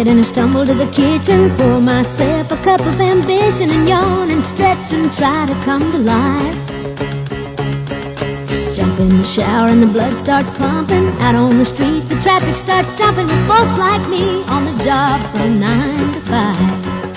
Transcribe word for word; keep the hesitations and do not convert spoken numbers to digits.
get and I stumble to the kitchen, pour myself a cup of ambition and yawn and stretch and try to come to life. Jump in the shower and the blood starts pumping. Out on the streets the traffic starts jumping with folks like me on the job from nine to five.